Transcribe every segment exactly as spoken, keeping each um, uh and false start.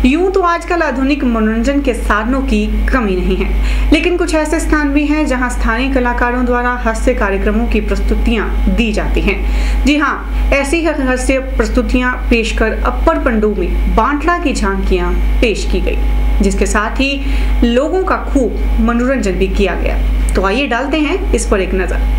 यूं तो आजकल आधुनिक मनोरंजन के साधनों की कमी नहीं है, लेकिन कुछ ऐसे स्थान भी हैं जहां स्थानीय कलाकारों द्वारा हास्य कार्यक्रमों की प्रस्तुतियां दी जाती हैं। जी हां, ऐसी ही हास्य प्रस्तुतियां पेश कर अप्पर पंडू में बांटड़ा की झांकियां पेश की गई, जिसके साथ ही लोगों का खूब मनोरंजन भी किया गया। तो आइए डालते हैं इस पर एक नजर।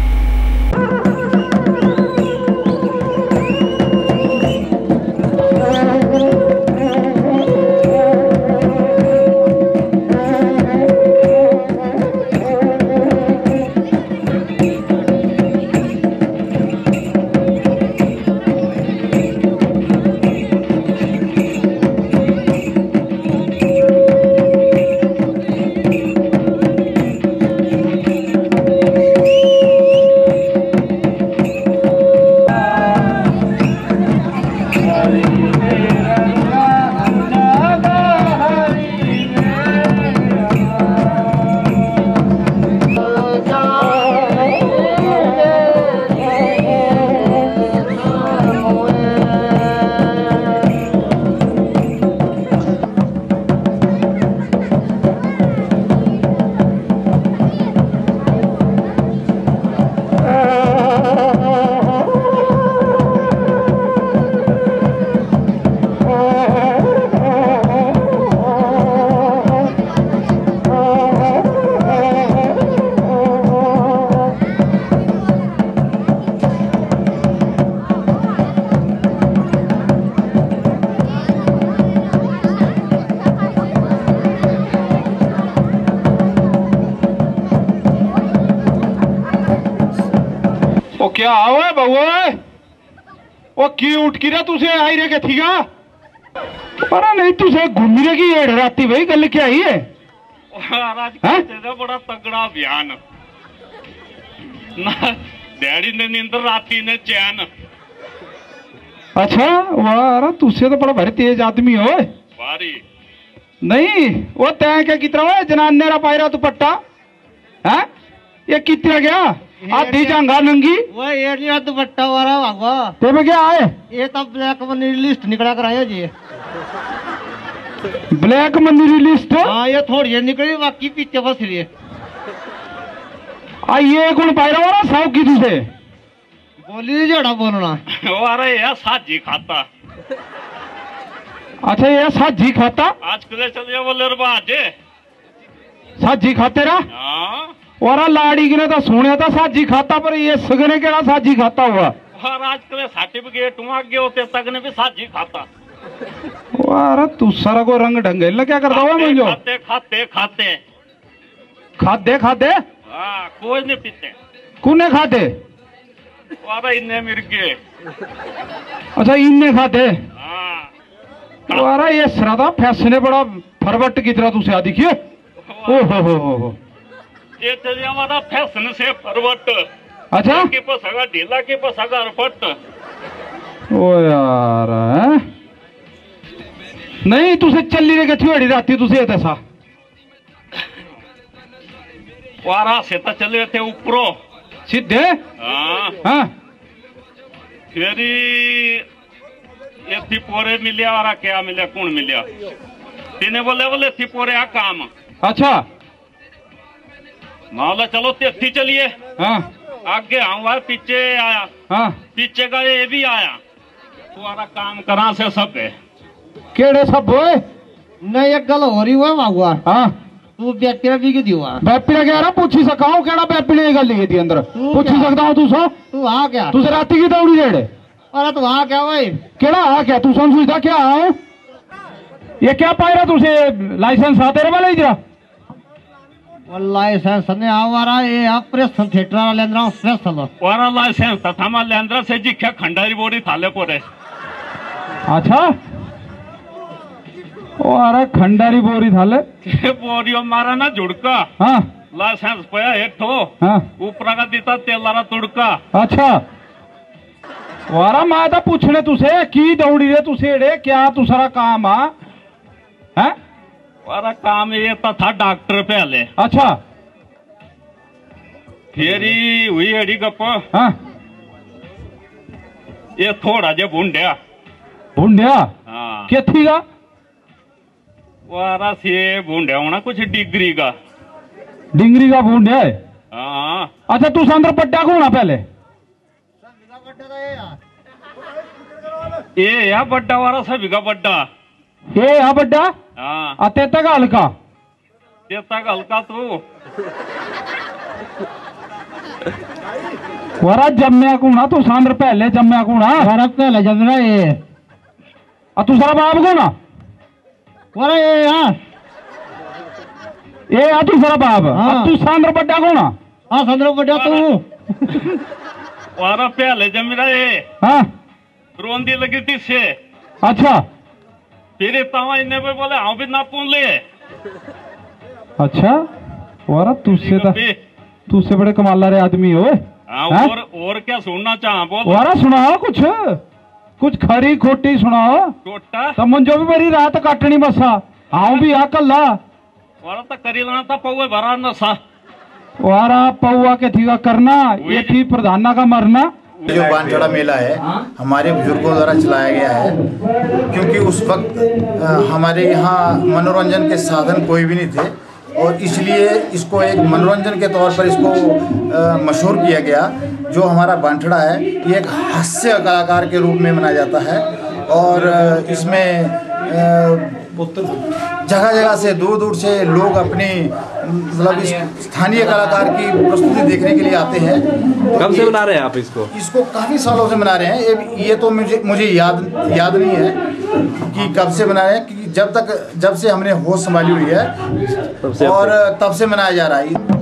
क्या आओ बउआ वो की उठ की रे तुसे आई रे के थीगा पर नहीं तुसे घूमी रे की एड़ राती भाई गल क्या ही है महाराज का बड़ा तगड़ा अभियान ना डैडी ने नींद राती ने चैन। अच्छा वाह तुसे तो बड़ा भारी तेज आदमी हो भारी नहीं वो तय क्या कितना है जनाने रा पायरा दुपट्टा है ये कितना गया आधी जंगा नंगी वो एरिया दुपट्टा वाला भागवा ते में क्या आए ये तब ब्लैक मनी लिस्ट निकला कराया जी ब्लैक मनी लिस्ट हाँ ये थोड़ी है निकली बाकी पीछे बस रही है आ ये कौन पायरा वाला साहब की तुझे बोली जड़ा बोलना वो अरे यार साजी खाता अच्छा ये साजी खाता आज कल चल बोले बाजे साजी खाते रहा हाँ और लाड़ी ने तो सुने था साजी खाता पर ये सगने केड़ा साजी खाता हुआ और आजकल सर्टिफिकेट आगे होते तगने भी साजी खाता वाह तू सारा को रंग ढंगे क्या करता हुआ मुझे खाते खाते खाते खाते खाते हाँ कोई नहीं पीते कुने खाते वारा इन्ने मिर्गे अच्छा इन्ने खाते हाँ वारा ये श्रद्धा फैसने बड़ा फरवट की तरह तुझे दिखिए ओ हो हो हो हो ये चलिए हमारा फैशन से फरवट अच्छा के पास अगर ढीला के पास अगर फट ओ यार है? नहीं तुझे चल रही थी अड़ी राती तुझे ऐसा वारा से तो चले थे ऊपरो सीधे हाँ हाँ फिर ये थी पोरे मिलिया वारा क्या मिलिया कौन मिलिया तीने बोले बोले थी पोरे आ काम अच्छा माला चलो तेथी चलिए हाँ आगे आऊंगा पीछे आया हाँ पीछे का ये भी आया तुम्हारा काम करा से सब है केड़े सब बोए नहीं एक गल हो रही हुआ भागवा हाँ तू बैठिया भी क्यों हुआ बैपीने कह रहा पूछी सका हूँ केड़ा बैपीने गल ली थी अंदर पूछी सकता हूँ तू सो तू आ क्या तुझे राती की दौड़ी जेड़े अरे तू आ क्या भाई केड़ा आ क्या तू समझता क्या आऊँ ये क्या पाए रहा तुझे लाइसेंस आते रहा वाला इधर लाइसेंस ने आवारा ये ऑपरेशन थिएटर वाला लेंद्रा स्पेशल वारा लाइसेंस था हमारा लेंद्रा से जी क्या खंडारी बोरी थाले पोरे अच्छा ओ अरे खंडारी बोरी थाले बोरियो मारा ना जुड़का हाँ लाइसेंस पया एक तो हाँ ऊपर का देता तेलारा तुड़का अच्छा वारा मैं तो पूछने तुझे की दौड़ी रे तुझे रे क्या तुसारा काम आ है वारा काम ये तो था डॉक्टर पहले अच्छा फिर हुई अड़ी गप हाँ ये थोड़ा जे भूंडिया भूंडिया हाँ क्या थीगा वारा से बूंदे होना कुछ डिग्री का डिंगरी का बूंद है। हाँ अच्छा तू संदर पट्टा को होना पहले ये या बड्डा वारा सभी का बड्डा ये या बड्डा हाँ अते तक हल्का तेता का हल्का तू वरा जम्या कूना तू सांद्र पहले जम्या कूना वरा पहले जमना ये आ तू सारा बाप को ना वरा ये हाँ ये आ तू सारा बाप हाँ। तू सांद्र बड्डा को ना हाँ संद्र बड़ा तू वारा पहले जम रहा है हाँ रोंदी लगी थी से अच्छा फिर तवा इन्हें पे बोले हाँ भी ना पून ले अच्छा वरा तुझसे तो तुझसे बड़े कमाला रे आदमी हो हाँ हाँ? और और क्या सुनना चाह बोल वरा सुनाओ कुछ कुछ खरी खोटी सुनाओ छोटा तो मुझे भी बड़ी रात काटनी बसा आओ भी आ कल्ला वारा तो करी लाना था पौवे भरा नशा वारा पौआ के थी का करना ये थी प्रधाना का मरना। जो बांछड़ा मेला है हमारे बुजुर्गों द्वारा चलाया गया है क्योंकि उस वक्त अ, हमारे यहाँ मनोरंजन के साधन कोई भी नहीं थे और इसलिए इसको एक मनोरंजन के तौर पर इसको अ, मशहूर किया गया। जो हमारा बांछड़ा है ये एक हास्य कलाकार के रूप में मनाया जाता है और अ, इसमें जगह जगह से दूर दूर से लोग अपनी मतलब इस स्थानीय कलाकार की प्रस्तुति देखने के लिए आते हैं। तो कब से बना रहे हैं आप इसको? इसको काफ़ी सालों से बना रहे हैं। ये ये तो मुझे मुझे याद याद नहीं है कि कब से बना रहे हैं, क्योंकि जब तक जब से हमने होश संभाली हुई है तब से और तब से मनाया जा रहा है।